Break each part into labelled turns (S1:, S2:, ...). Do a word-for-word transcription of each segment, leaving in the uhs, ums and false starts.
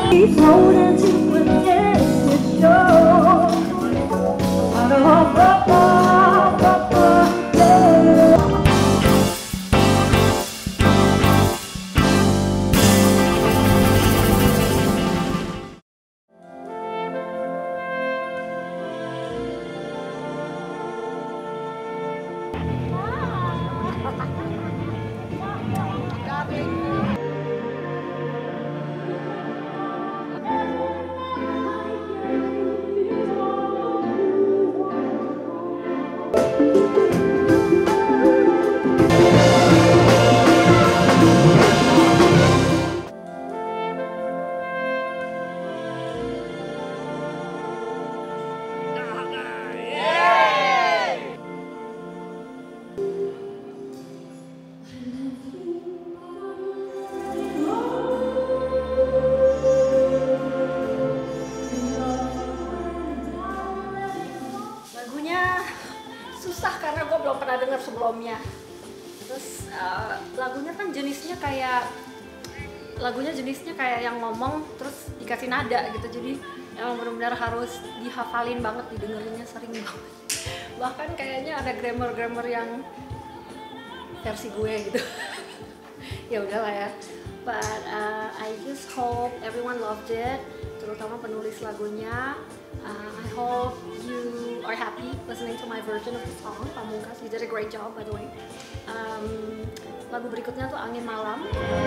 S1: Susah karena gue belum pernah dengar sebelumnya. Terus uh, lagunya kan jenisnya kayak lagunya jenisnya kayak yang ngomong terus dikasih nada gitu, jadi emang benar-benar harus dihafalin banget, didengerinnya sering banget. Bahkan kayaknya ada grammar-grammar yang versi gue gitu. Ya udahlah ya. But uh, I just hope everyone loved it, terutama penulis lagunya. Uh, I hope you are happy listening to my version of the song. Pamungkas, you did a great job by the way. Um, lagu berikutnya tuh Angin Malam.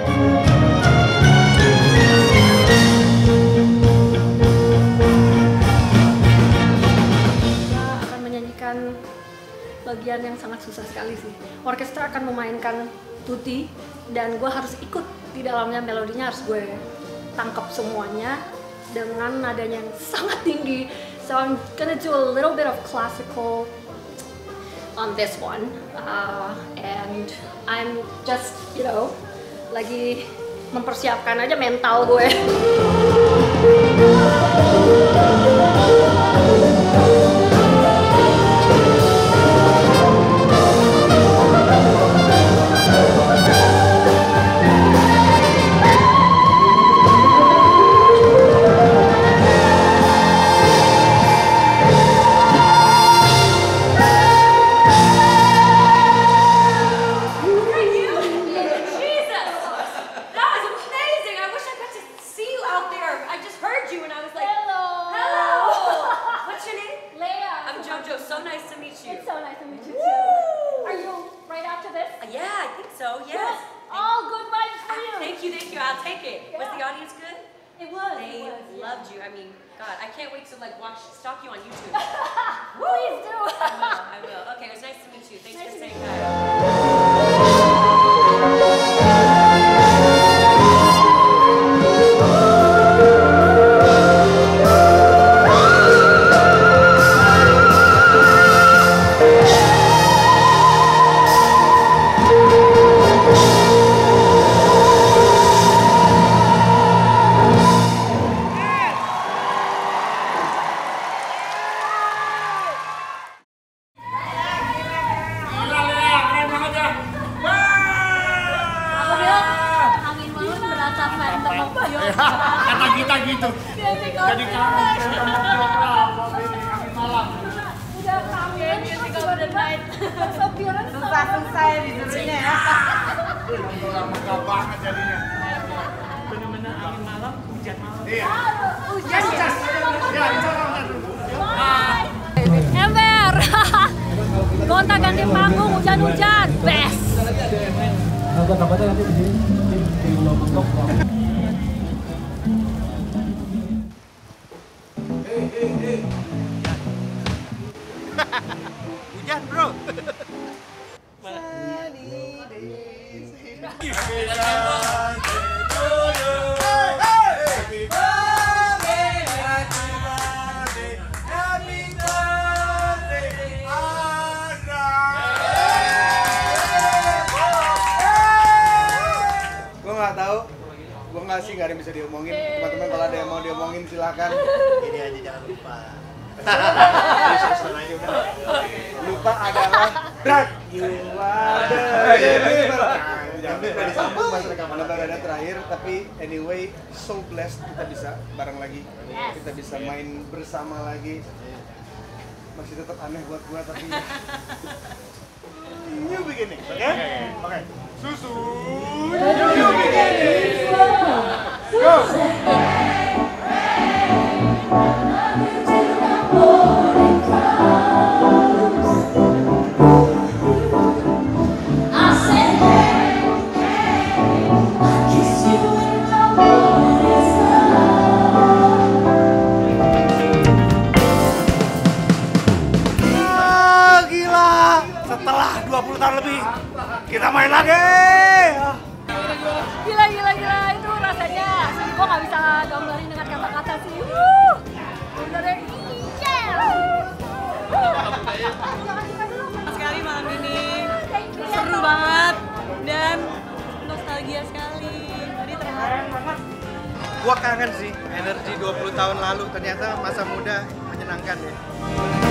S1: Kita akan menyanyikan bagian yang sangat susah sekali sih. Orkestra akan memainkan tutti dan gue harus ikut di dalamnya, melodinya harus gue tangkap semuanya dengan nadanya yang sangat tinggi. So I'm gonna do a little bit of classical on this one, uh, and I'm just, you know, lagi mempersiapkan aja mental gue.
S2: So nice to meet you.
S1: It's so nice to meet you too. Are you right after this?
S2: Uh, yeah, I think so. Yes.
S1: All good vibes for you.
S2: Thank you, thank you. I'll take it.
S1: Yeah.
S2: Was the audience good?
S1: It was.
S2: They
S1: it was,
S2: loved
S1: yeah.
S2: you. I mean, God, I can't wait to like watch, stalk you on YouTube.
S1: Please do.
S2: I will. I will. Okay, it was nice to meet you. Thanks
S1: Nice
S2: for
S1: to
S2: saying
S1: meet
S2: hi.
S3: Kata kita gitu. Jadi kamu malam.
S1: Udah kangen musical of the night.
S4: Susah-susah ya disuruhnya ya.
S3: Megah banget jadinya.
S5: Bener-bener angin malam, hujan malam.
S3: Iya.
S4: Hujan ya?
S3: Ya, hujan.
S1: Ember. Gonta ganti panggung, hujan-hujan. Best.
S6: Nanti kabarnya nanti di sini di Pulau Bangkok.
S3: Hujan, bro.
S7: Gue nggak tahu, gue nggak sih, nggak ada yang bisa diomongin. Teman-teman kalau ada yang mau diomongin silakan.
S3: Ini aja jangan lupa.
S7: Lupa adalah drag you are the river. Malam Ramadan terakhir, tapi anyway so blessed kita bisa bareng lagi,
S1: Yes.
S7: kita bisa main bersama lagi. Masih tetap aneh buat gua tapi new beginning, oke? Okay? Oke. Okay. Susu. New beginning. Go.
S3: Setelah dua puluh tahun lebih, kita main lagi.
S1: Gila, gila, gila, itu rasanya sih gue gak bisa gambarin dengan kata-kata sih. Wuh, bener-bener
S4: Sekali malam ini seru banget dan nostalgia sekali. Tadi terharu.
S7: Gua kangen sih energi dua puluh tahun lalu, ternyata masa muda menyenangkan ya.